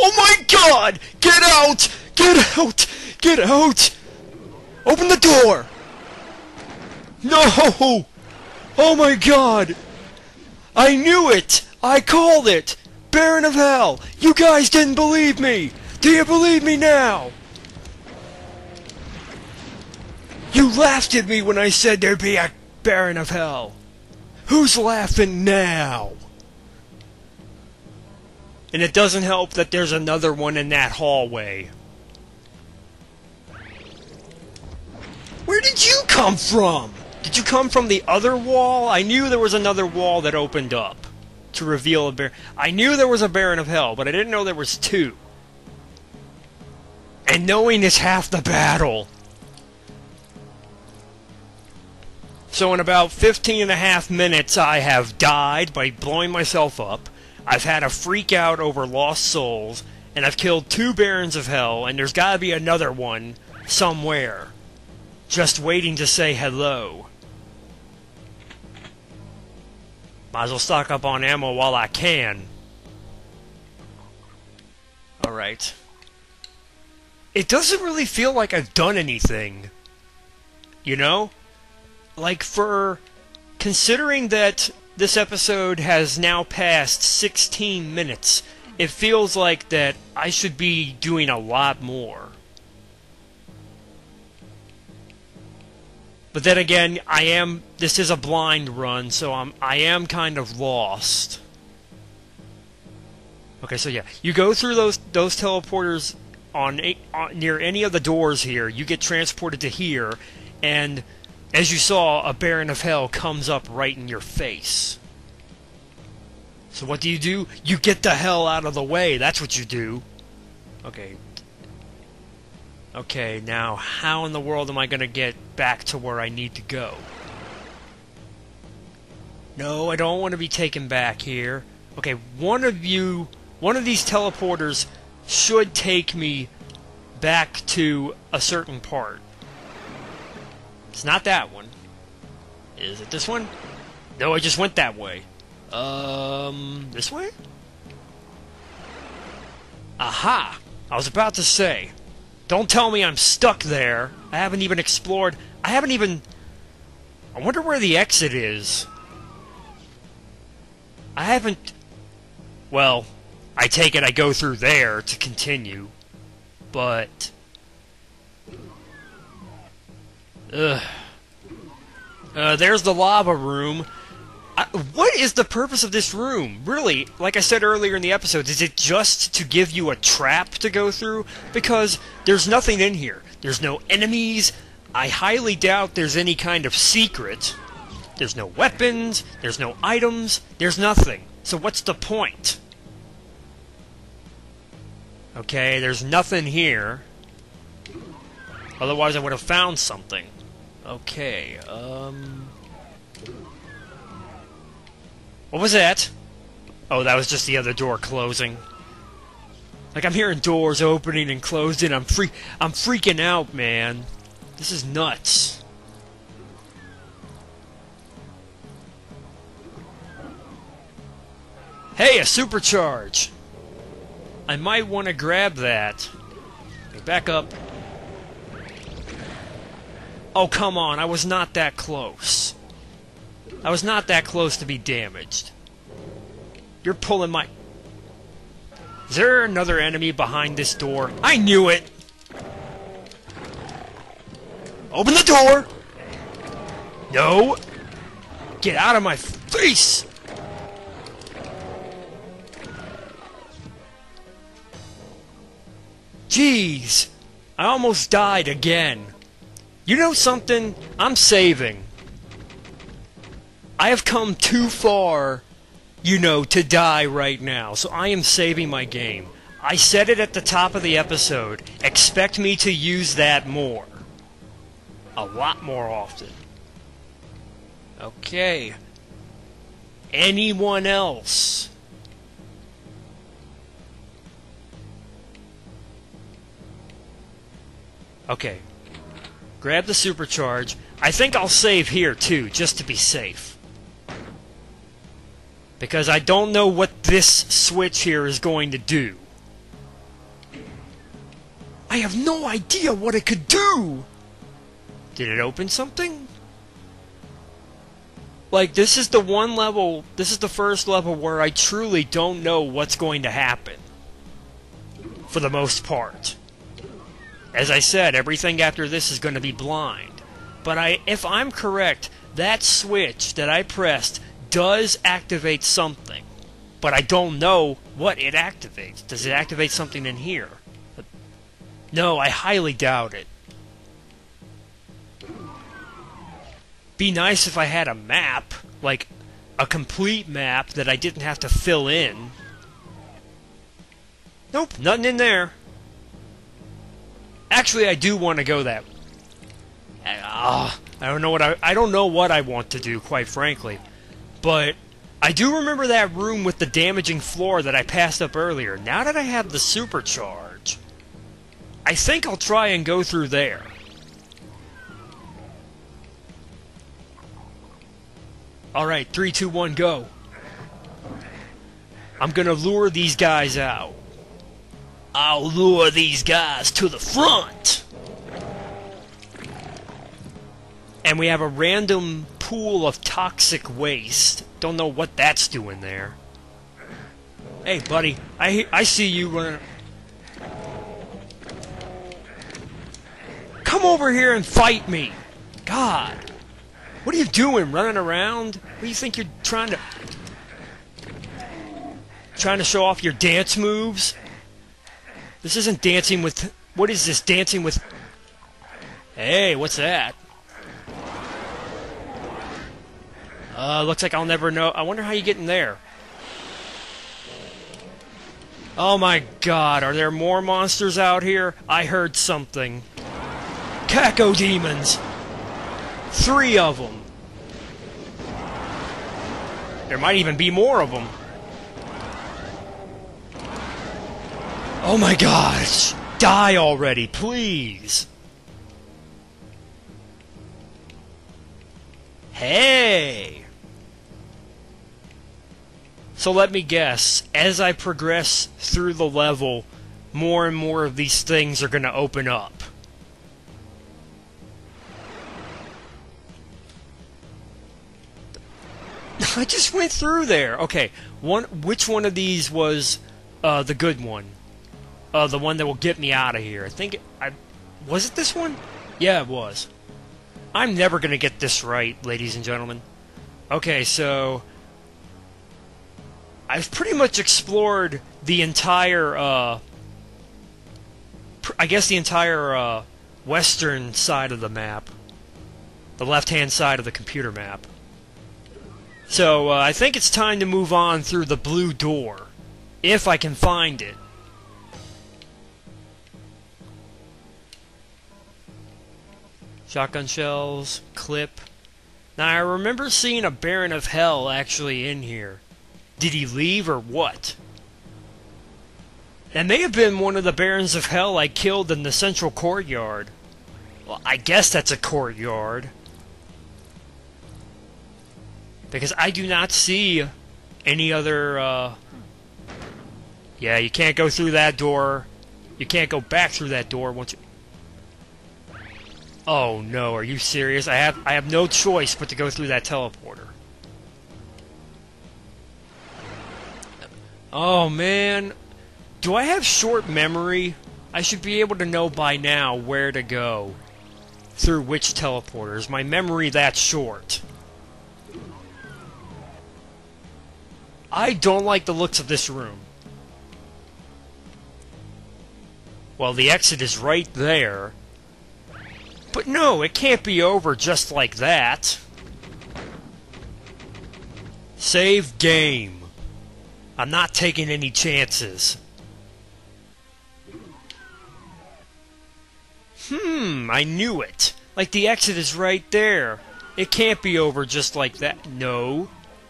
Oh my god! Get out! Get out! Get out! Open the door! No! Oh my god! I knew it! I called it! Baron of Hell! You guys didn't believe me! Do you believe me now? You laughed at me when I said there'd be a Baron of Hell. Who's laughing now? And it doesn't help that there's another one in that hallway. Where did you come from? Did you come from the other wall? I knew there was another wall that opened up to reveal a Baron. I knew there was a Baron of Hell, but I didn't know there was two. And knowing is half the battle. So in about 15.5 minutes, I have died by blowing myself up. I've had a freak out over lost souls, and I've killed 2 Barons of Hell, and there's gotta be another one somewhere, just waiting to say hello. Might as well stock up on ammo while I can. Alright. It doesn't really feel like I've done anything. You know? Like, considering that this episode has now passed 16 minutes, it feels like that I should be doing a lot more. But then again, this is a blind run, so I am kind of lost. Okay, so yeah, you go through those teleporters near any of the doors here, you get transported to here, and as you saw, a Baron of Hell comes up right in your face. So what do? You get the hell out of the way. That's what you do. Okay. Okay, now how in the world am I going to get back to where I need to go? No, I don't want to be taken back here. Okay, one of these teleporters should take me back to a certain part. It's not that one. Is it this one? No, I just went that way. This way? Aha! I was about to say. Don't tell me I'm stuck there. I haven't even explored. I wonder where the exit is. I haven't... Well, I take it I go through there to continue. But... there's the lava room. What is the purpose of this room? Really, like I said earlier in the episode, is it just to give you a trap to go through? Because there's nothing in here. There's no enemies. I highly doubt there's any kind of secret. There's no weapons. There's no items. There's nothing. So what's the point? Okay, there's nothing here. Otherwise I would have found something. Okay, what was that? Oh, that was just the other door closing. Like, I'm hearing doors opening and closing. I'm freaking out, man. This is nuts. Hey, a supercharge! I might want to grab that. Okay, back up. Oh, come on, I was not that close. I was not that close to be damaged. You're pulling my... Is there another enemy behind this door? I knew it! Open the door! No! Get out of my face! Jeez! I almost died again. You know something? I'm saving. I have come too far, you know, to die right now, so I am saving my game. I said it at the top of the episode. Expect me to use that more. A lot more often. Okay. Anyone else? Okay. Grab the supercharge. I think I'll save here, too, just to be safe. Because I don't know what this switch here is going to do. I have no idea what it could do! Did it open something? Like, this is the one level, this is the first level where I truly don't know what's going to happen. For the most part. As I said, everything after this is going to be blind. But if I'm correct, that switch that I pressed does activate something. But I don't know what it activates. Does it activate something in here? No, I highly doubt it. Be nice if I had a map, like a complete map that I didn't have to fill in. Nope, nothing in there. Actually, I do want to go that. I don't know what I want to do, quite frankly. But I do remember that room with the damaging floor that I passed up earlier. Now that I have the supercharge, I think I'll try and go through there. Alright, 3, 2, 1, go. I'm gonna lure these guys out. I'll lure these guys to the front! And we have a random pool of toxic waste. Don't know what that's doing there. Hey, buddy, I see you running. Come over here and fight me! God! What are you doing, running around? What do you think you're trying to... Trying to show off your dance moves? This isn't dancing with... What is this, dancing with... Hey, what's that? Looks like I'll never know. I wonder how you get in there. Oh my god, are there more monsters out here? I heard something. Caco demons! 3 of them. There might even be more of them. Oh my gosh! Die already, please! Hey! So let me guess, as I progress through the level, more and more of these things are going to open up. I just went through there. Okay, which one of these was the good one? The one that will get me out of here. Was it this one? Yeah, it was. I'm never gonna get this right, ladies and gentlemen. Okay, so I've pretty much explored the entire, I guess the entire western side of the map. The left-hand side of the computer map. So, I think it's time to move on through the blue door. If I can find it. Shotgun shells, clip. Now, I remember seeing a Baron of Hell actually in here. Did he leave or what? That may have been one of the Barons of Hell I killed in the central courtyard. Well, I guess that's a courtyard. Because I do not see any other, Yeah, you can't go through that door. You can't go back through that door once you... Oh no, are you serious? I have no choice but to go through that teleporter. Oh man. Do I have short memory? I should be able to know by now where to go. Through which teleporter. Is my memory that short? I don't like the looks of this room. Well, the exit is right there. But no, it can't be over just like that. Save game. I'm not taking any chances. I knew it. Like the exit is right there. It can't be over just like that. No.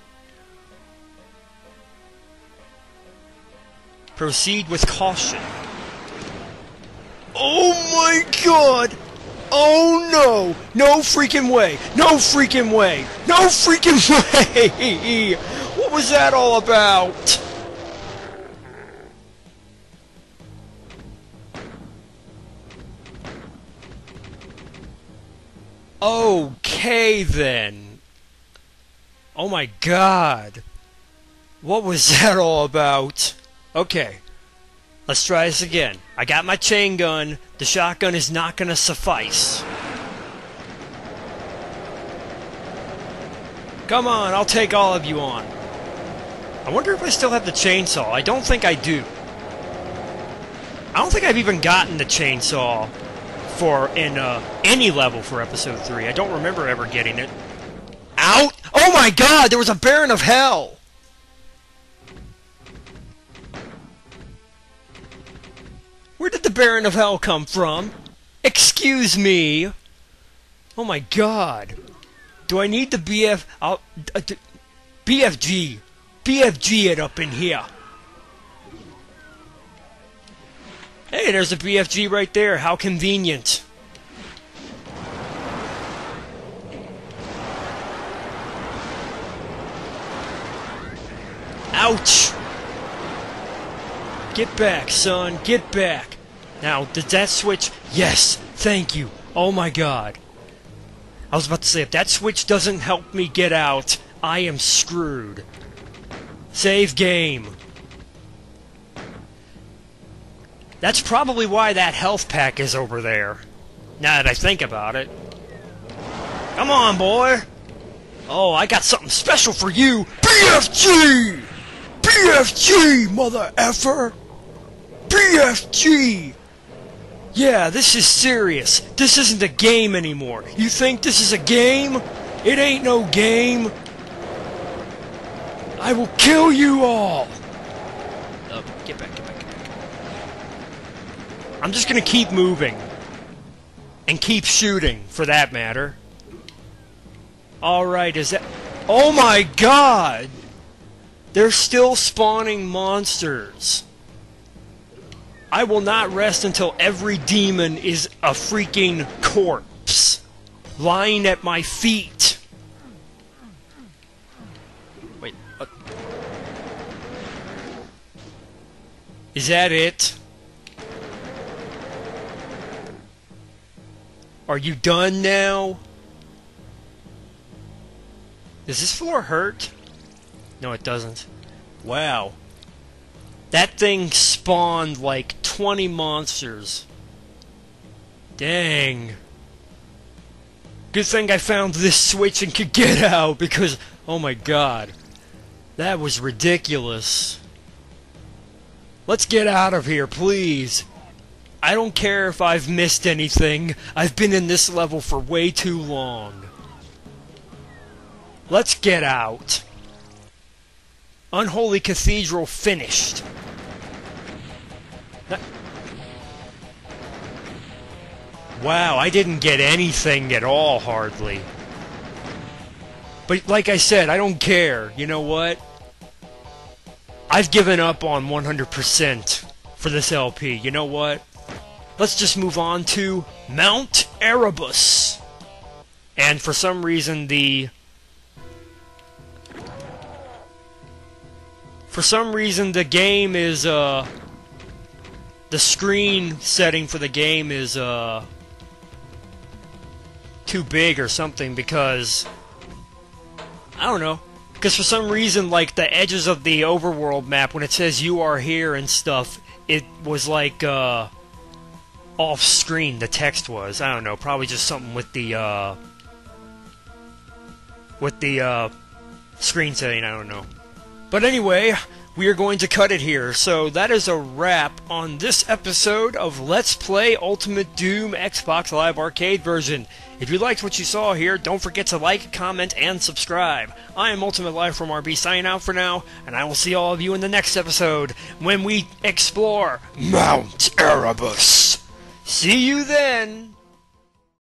Proceed with caution. Oh my god! Oh no! No freaking way! No freaking way! No freaking way! What was that all about? Okay, then. Oh my god. What was that all about? Okay. Let's try this again. I got my chain gun. The shotgun is not gonna suffice. Come on, I'll take all of you on. I wonder if I still have the chainsaw. I don't think I do. I don't think I've even gotten the chainsaw in any level for episode 3. I don't remember ever getting it. Out! Oh my god, there was a Baron of Hell! Where did the Baron of Hell come from? Excuse me! Oh my god. Do I need the BFG? BFG it up in here. Hey, there's a BFG right there. How convenient. Ouch! Get back, son. Get back. Now, did that switch? Yes. Thank you. Oh my god. I was about to say, if that switch doesn't help me get out, I am screwed. Save game. That's probably why that health pack is over there. Now that I think about it. Come on, boy! Oh, I got something special for you! BFG! BFG, mother effer! BFG! Yeah, this is serious. This isn't a game anymore. You think this is a game? It ain't no game. I will kill you all! Oh, get back, get back, get back. I'm just gonna keep moving. And keep shooting, for that matter. Alright, is that... Oh my god! They're still spawning monsters. I will not rest until every demon is a freaking corpse. Lying at my feet. Wait, what? Is that it? Are you done now? Does this floor hurt? No, it doesn't. Wow. That thing spawned like 20 monsters. Dang. Good thing I found this switch and could get out, because, oh my god. That was ridiculous. Let's get out of here, please. I don't care if I've missed anything. I've been in this level for way too long. Let's get out. Unholy Cathedral finished. Wow, I didn't get anything at all, hardly. But like I said, I don't care. You know what? I've given up on 100% for this LP. You know what? Let's just move on to Mount Erebus. And for some reason the game is the screen setting for the game is too big or something, because I don't know, because for some reason, like, the edges of the overworld map, when it says you are here and stuff, it was like off screen, the text was. I don't know, probably just something with the screen setting, I don't know. But anyway, we are going to cut it here. So that is a wrap on this episode of Let's Play Ultimate Doom Xbox Live Arcade version. If you liked what you saw here, don't forget to like, comment, and subscribe. I am Ultimate Life from RB signing out for now, and I will see all of you in the next episode when we explore Mount Erebus. See you then!